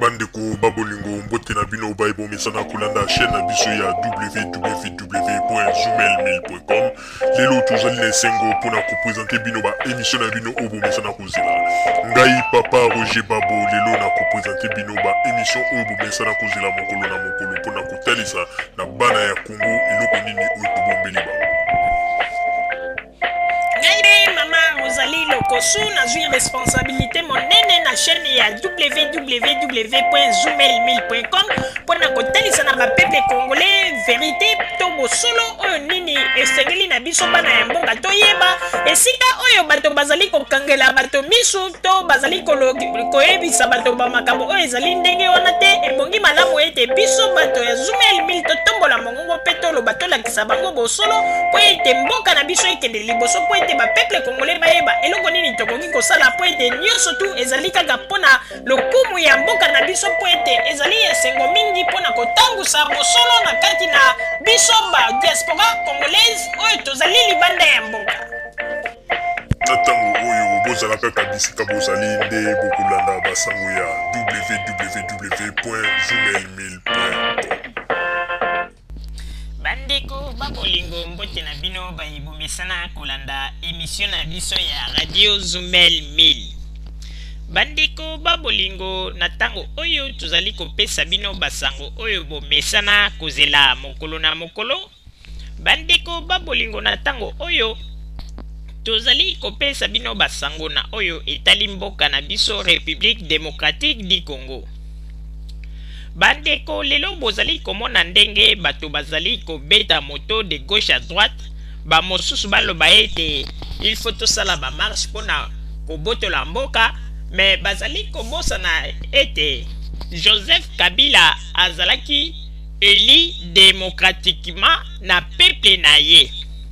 Bandeko babolingo mbote na bino baibo mesana kulanda chaîne na biso ya www.zumelmail.com. Lelo tozali na esengo pona kopresente bino ba émission na bino obo mesana kozela. Ngai papa Roger Babo lelo na kopresente bino ba émission obo mesana kozela mokolo na mokolo pona kotalisa na bana ya Congo eloko nini oyo tobombeli ba. Rosalie Lokosu na zui responsabilité monene na chaîne ya www.zumelmail.com pona kotalisa na bapeple congolais vérité to bosolo oyo nini esengeli na biso bana ya mboka toyeba esika oyo bato bazali kokangela bato misu to bazali koyebisa bato bamakambo oyo ezali ndenge wana te ebongi malamu ete biso bato ya Zumelmail totombola mongongo mpe toloba tolakisa bango bosolo po ete mboka na biso ekende liboso po ete bapeple congolais bayeba eloko nini tokoki kosala po ete nyonso tu ezali kaka mpona lokumu ya mboka na biso po ete ezali esengo mingi mpona kotangusa bosolo na kati na biso ba diaspora congolaise oyo tozali libanda ya mboka. Na ntango oyo bozalaka bisika bozali nde bokolanda basango ya www.zumelmail.com. Bandeko babolingo mbote na bino bayibomesana kolanda émission na biso ya radio Zumelmail. Bandeko babolingo na tango oyo tozali kopesa bino basango oyo bomesana kozela mokolo na mokolo. Bandeko babolingo na tango oyo tozali kopesa bino basango na oyo etali mboka na biso République démocratique du Congo. Bandeko lelo bozali komona ndenge bato bazali kobeta moto de gauche à droite ba mosusu baloba ete il faut tosala ba marche pona kobotola mboka mais bazali kobosana ete Joseph Kabila azalaki élu démocratiquement na peuple na ye.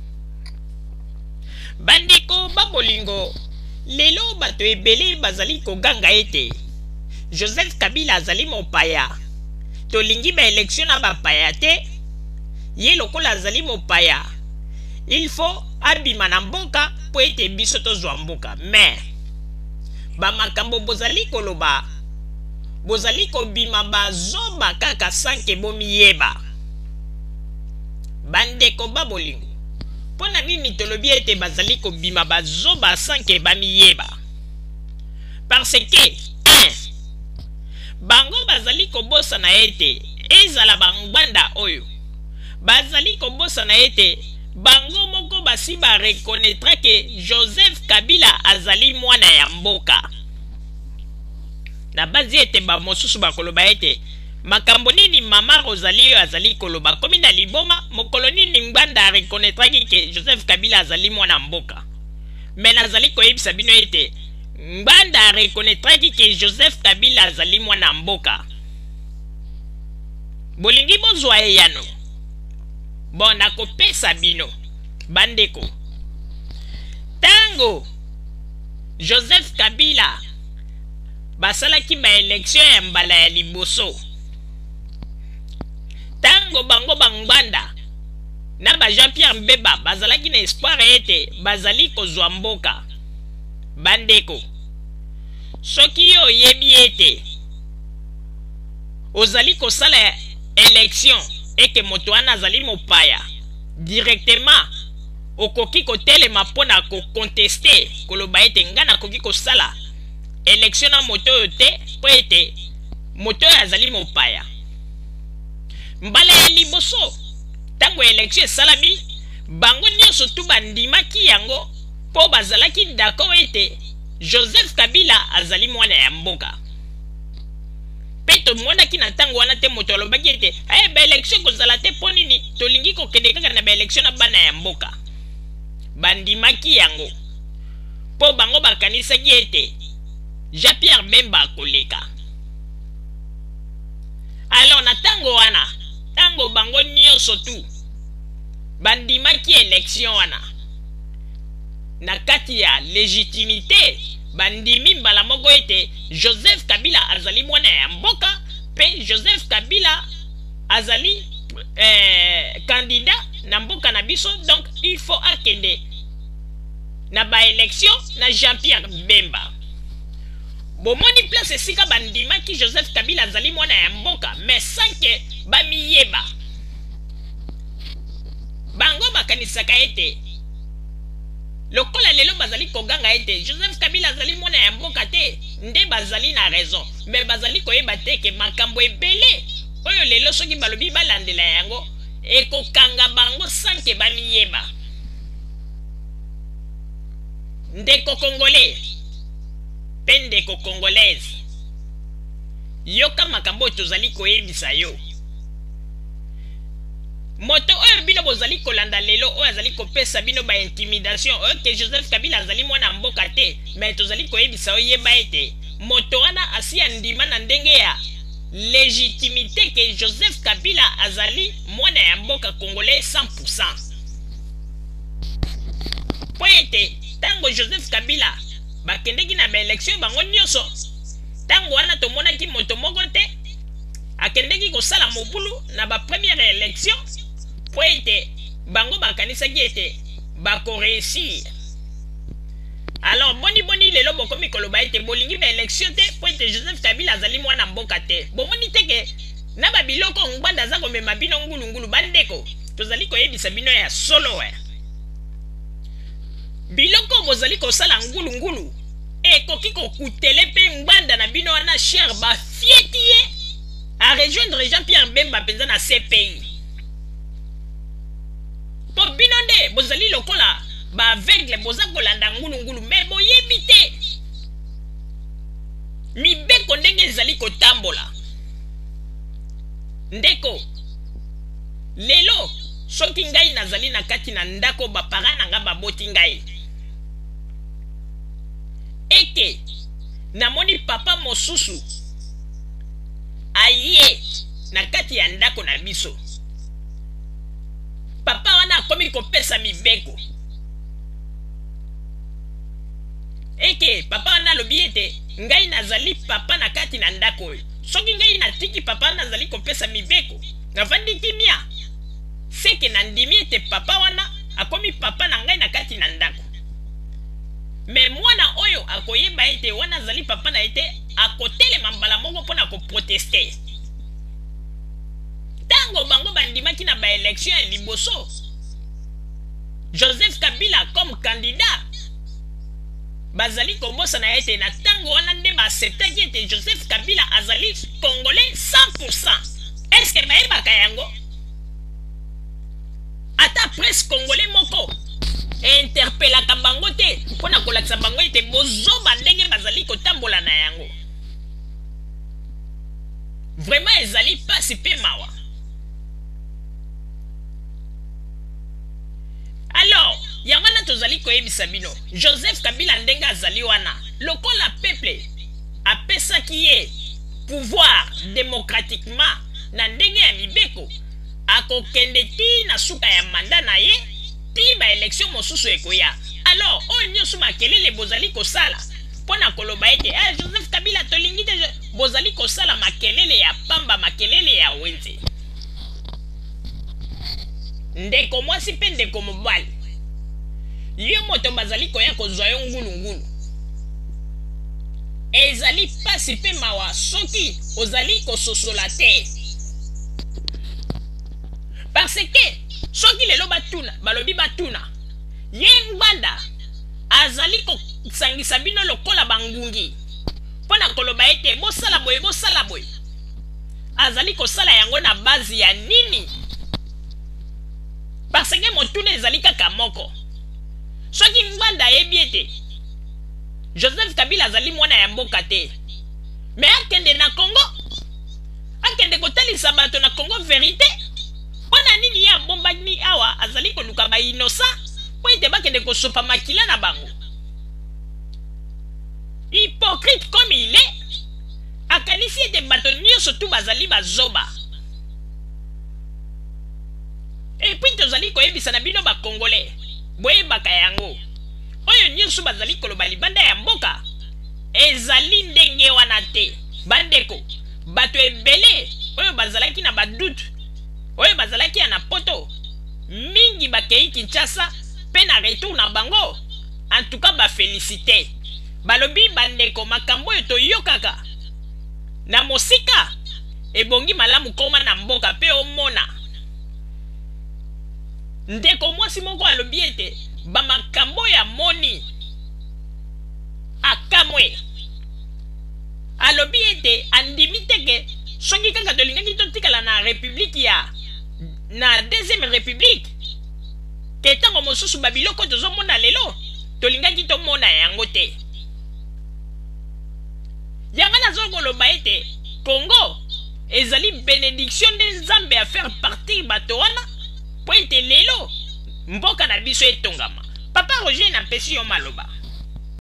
Bandeko babolingo lelo bato ebele bazali koganga ete Joseph Kabila azali mopaya tolingi ba élection na bapaya te ye lokola azali mopaya il faut abima na mboka po ete biso tozwa mboka mais bamakambo bozali koloba bozali kobima bazoba kaka sanke bomiyeba. Bandeko babolingo pona nini tolobi ete bazali kobima bazoba sanke bamiyeba parce que bango bazali kobosa na ete ezala bangbanda oyo bazali kobosa na ete bango moko basi ba reconnaîtra que Joseph Kabila azali mwana ya mboka na bazi ete ba mosusu bakoloba ete makambo nini mama Rosalie azali koloba komi na liboma mokolo nini ngbanda reconnaîtra que Joseph Kabila azali mwana mboka mais nazali koyebisa bino ete Mbanda reconnaîtra que Joseph Kabila azali mwana mboka. Bolingi bozwa yano. Bona kopesa bino. Bandeko. Tango Joseph Kabila basalaki ba élection ya mbala ya liboso. Tango bango bangbanda na ba Jean-Pierre Mbeba bazalaki na espoir ete bazali kozwa mboka. Bandeko soki yo yebi ete ozali kosala élection eke moto wana azali mopaya directement okoki kotelema mpona koconteste koloba ete nga nakoki kosala élection na moto oyo te po ete moto oyo azali mopaya. Mbala ya liboso ntango élection esalami bango nyonso tu bandimaki yango po bazalaki d'accord ete Joseph Kabila azali mwana ya mboka. Peto mwana ki na tango wana te moto alobaki ete ba élection kozala te po nini tolingi kokende kaka na ba élection na bana ya mboka. Bandimaki yango po bango bakanisaki ete Jean-Pierre Bemba akoleka. Alors na tango wana tango bango nyonso tu bandimaki élection wana na kati ya légitimité bandimi mbala moko ete Joseph Kabila azali mwana ya mboka pe Joseph Kabila azali candidat na mboka na biso donc il faut akende na ba élection na Jean-Pierre Bemba. Bomoni place esika bandima ki Joseph Kabila mais sans que bamiyeba. Bango bakanisaka ete lokola lelo bazali koganga ete Joseph Kabila azali mwana ya mboka te, nde bazali na raison, mais bazali koyeba te ke makambo ebele oyo lelo soki balobi balandela yango ekokanga bango sans ke bamiyeba. Ndeko congolais pe ndeko congolaise, yoka makambo tozali koyebisa yo. Moto oyo bino bozali kolanda lelo oyo azali kopesa bino ba intimidation oyo ke Joseph Kabila azali mwana mboka te, mais tozali koyebisa oyeba ete moto wana asi andima na ndenge ya légitimité ke Joseph Kabila azali mwana ya mboka congolais 100%. Po ete tango Joseph Kabila bakendeki na baelektio bango nyonso, tango wana tomonaki moto moko te akendeki kosala mobulu na ba première élection, po ete bango bakanisaki ete bakoreusir. Alors boni lelo bokomi koloba ete bolingi ba élection te po ete Joseph Kabila azali mwana mboka te. Bomoni te ke na babiloko ngbanda za komema bino ngulungulu bandeko, tozali koyebisa bino ya solo we. Biloko bozali kosala ngulungulu ekoki kokutele pe ngbanda na bino wana cher bafieti ye a rejoindre Jean-Pierre Bemba penza na CPI. Po bino nde bozali lokola ba aveugle boza kolanda ngulungulu, me boyebi te mibeko ndenge ezali kotambola. Ndeko lelo soki ngai nazali na kati na ndako bapara na nga baboti ngai eke namoni papa mosusu aye na kati ya ndako na biso, papa wana akomi kopesa mibeko eke papa wana alobi ete ngai nazali papa na kati na ndako oyo. Soki ngai natiki papa wana azali kopesa mibeko navandi kimia, seke nandimi ete papa wana akomi papa na ngai na kati na ndako. Me mwana oyo akoyeba ete wana azali papa na ete akotelema mbala moko mpona koproteste. Tango bango bandimaki na baelektio ya liboso, Joseph Kabila comme candidat, bazali kobosa na ete na tango wana nde baacceptaki ete Joseph Kabila azali congolais 100%. Est-ce que bayebaka yango? Ata presse congolais moko interpelaka bango te mpona kolakisa bango ete bozoba ndenge bazali kotambola na yango. Vraiment ezali pasi pe mawa. Alors yango wana tozali koyebisa bino Joseph Kabila ndenge azali wana lokola peuple apesaki ye pouvoir démocratiquement na ndenge ya mibeko, akokende ti na suka ya manda na ye ti ba élection mosusu ekoya. Alors oyo nyonso makelele bozali kosala mpona koloba ete Joseph Kabila tolingi te, bozali kosala makelele ya pamba, makelele ya wenze. Ndeko mwasi pe ndeko mobali, yo moto bazali koya kozwa yo ngulungulu, ezali pasi pe mawa soki ozali kososola te. Parce que soki lelo batuna balobi batuna ye ngbanda azali kosangisa bino lokola bangungi mpona koloba ete bosala boye, azali kosala yango na base ya nini? Parce que motuna ezali kaka moko. Soki ngbanda ayebi ete Joseph Kabila azali mwana ya mboka te, me akende na Congo, akende kotalisa bato na Congo verite, mpona nini ya bombani awa azali koluka ba innocent po ete bakende kosopa makila na bango? Hypocrite comme il est, akanisi ete bato nyonso tu bazali bazoba. Et puis tozali koyebisa na bino ba Congolais boyebaka yango oyo nyonso bazali koloba libanda ya mboka ezali ndenge wana te. Bandeko bato ebele oyo bazalaki na badutu, oyo bazalaki ya na poto mingi bakei Kinshasa pe na retour na bango, en tout cas ba félicité. Balobi bandeko makambo oyo toyokaka na mosika ebongi malamu koma na mboka pe omona ndeko mwasi moko alobi ete bamakambo ya moni akamwe alobi ete andimi teke soki kaka tolingaki totikala na république na deuxième république ke ntango mosusu babiloko tozomona lelo tolingaki tomona yango te yanga nazokoloba ete Congo ezali bénédiction de Nzambe à faire partir bato wana po ete lelo mboka na biso etongama. Papa Roger napesi yo maloba.